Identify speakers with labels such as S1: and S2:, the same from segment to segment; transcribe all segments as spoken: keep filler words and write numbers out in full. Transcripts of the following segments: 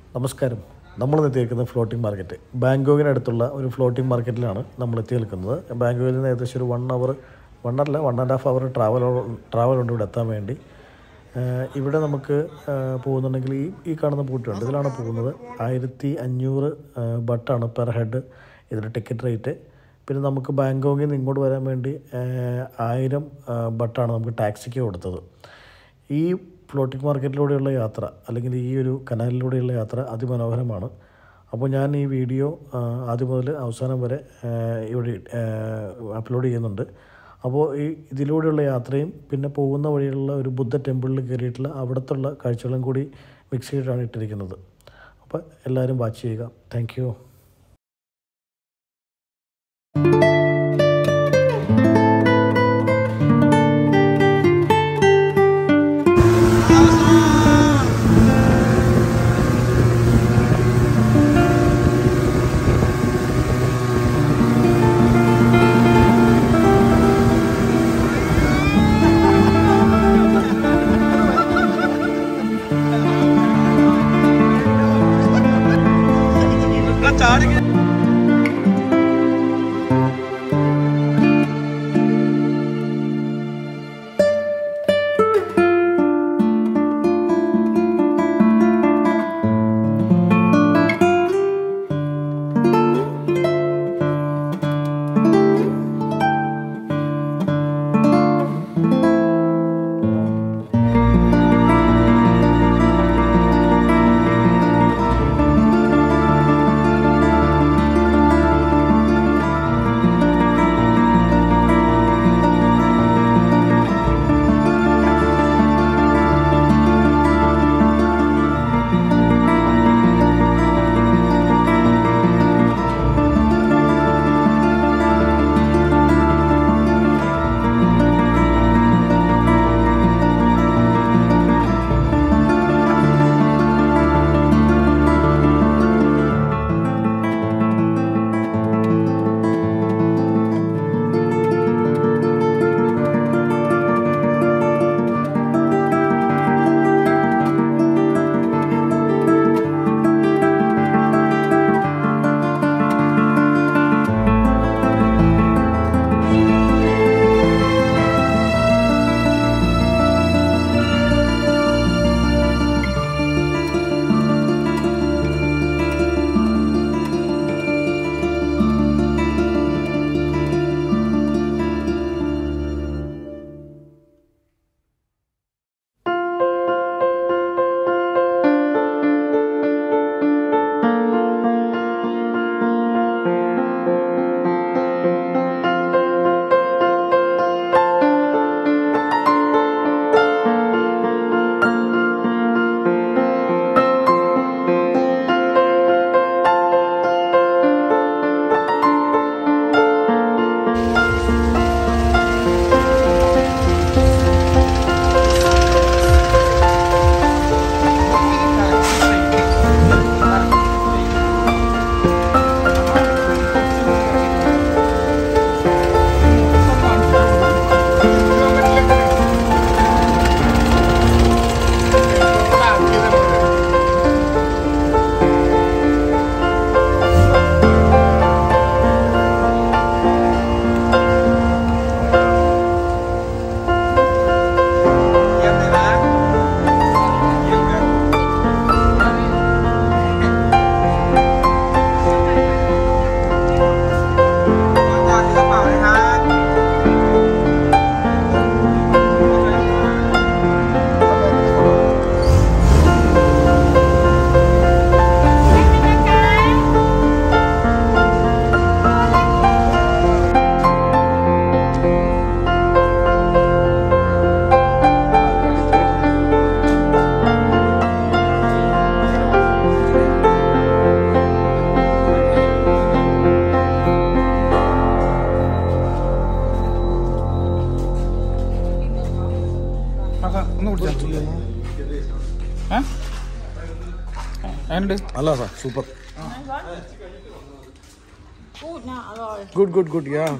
S1: നമസ്കാരം. നമ്മൾ എത്തിയിരിക്കുന്നത് ഫ്ലോട്ടിംഗ് മാർക്കറ്റ് ബാങ്കോക്കിനടുത്തുള്ള ഒരു ഫ്ലോട്ടിംഗ് മാർക്കറ്റിലാണ് നമ്മൾ എത്തി നിൽക്കുന്നത്. ബാങ്കോക്കിൽ നിന്ന് ഏകദേശം ഒരു വൺ അവർ വൺ അല്ല one and half hour travel travel ഉണ്ട് ഇവിടെ എത്താൻ വേണ്ടി. ഇവിടെ നമുക്ക് പോകുന്നുണ്ടെങ്കിൽ ഈ ഈ കാണുന്ന ബോട്ടുണ്ട്, ഇതിലാണ് പോകുന്നത്. ആയിരത്തി അഞ്ഞൂറ് ബട്ടാണ് പെർ ഹെഡ് ഇതിൻ്റെ ടിക്കറ്റ് റേറ്റ്. പിന്നെ നമുക്ക് ബാങ്കോക്കിൽ നിന്ന് ഇങ്ങോട്ട് വരാൻ വേണ്ടി ആയിരം ബട്ടാണ് നമുക്ക് ടാക്സിക്ക് കൊടുത്തത്. ഈ ഫ്ലോട്ടിംഗ് മാർക്കറ്റിലൂടെയുള്ള യാത്ര അല്ലെങ്കിൽ ഈ ഒരു കനാലിലൂടെയുള്ള യാത്ര അതിമനോഹരമാണ്. അപ്പോൾ ഞാൻ ഈ വീഡിയോ ആദ്യം മുതൽ അവസാനം വരെ ഇവിടെ അപ്ലോഡ് ചെയ്യുന്നുണ്ട്. അപ്പോൾ ഈ ഇതിലൂടെയുള്ള യാത്രയും പിന്നെ പോകുന്ന വഴിയുള്ള ഒരു ബുദ്ധ ടെമ്പിളിൽ കയറിയിട്ടുള്ള അവിടുത്തെ കാഴ്ചകളും കൂടി മിക്സ് ചെയ്തിട്ടാണ് ഇട്ടിരിക്കുന്നത്. അപ്പോൾ എല്ലാവരും വാച്ച് ചെയ്യുക. Thank you.
S2: Allah sir, super. Good, good, good, yeah.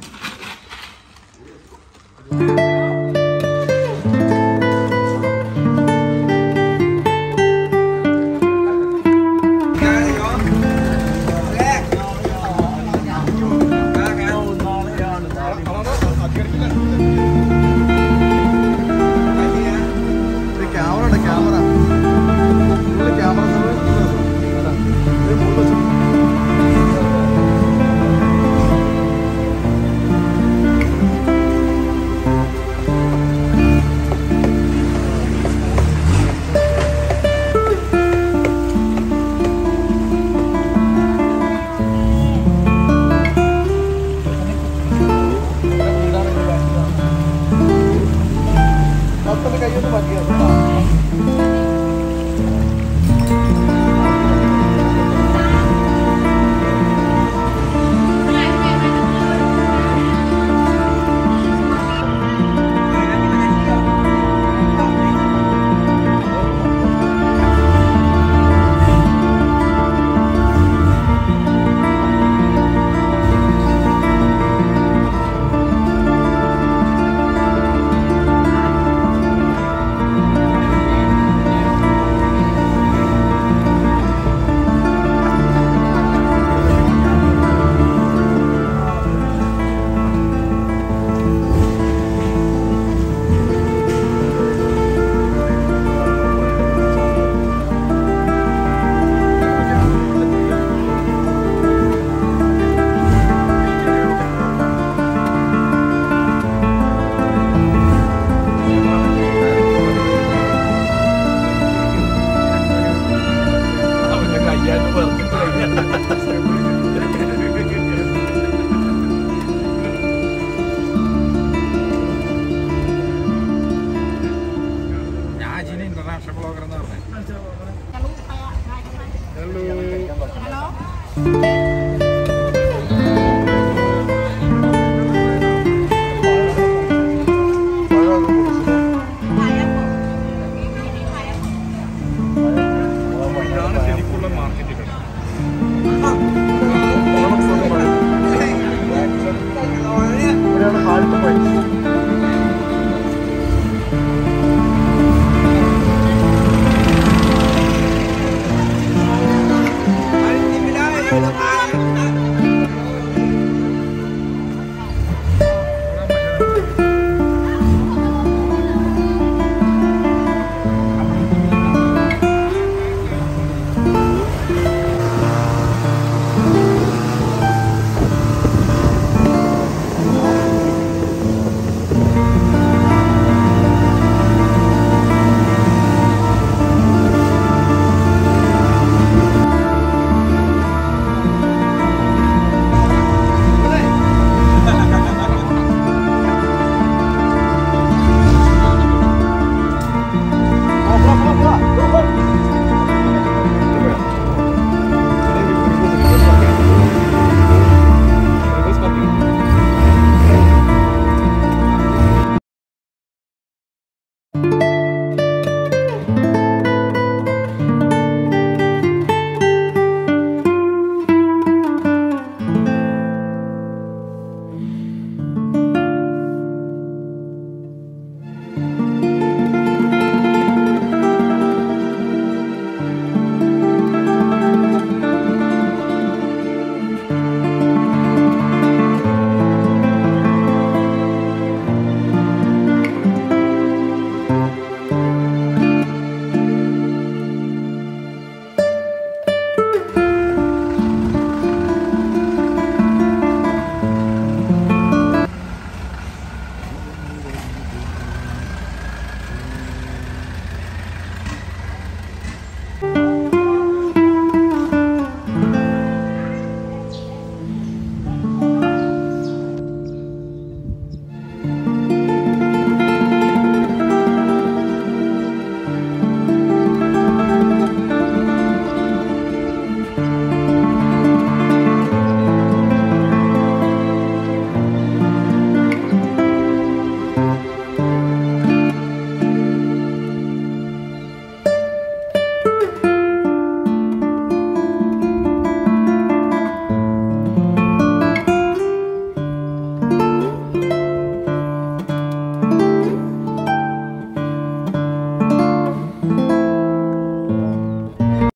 S2: Bye.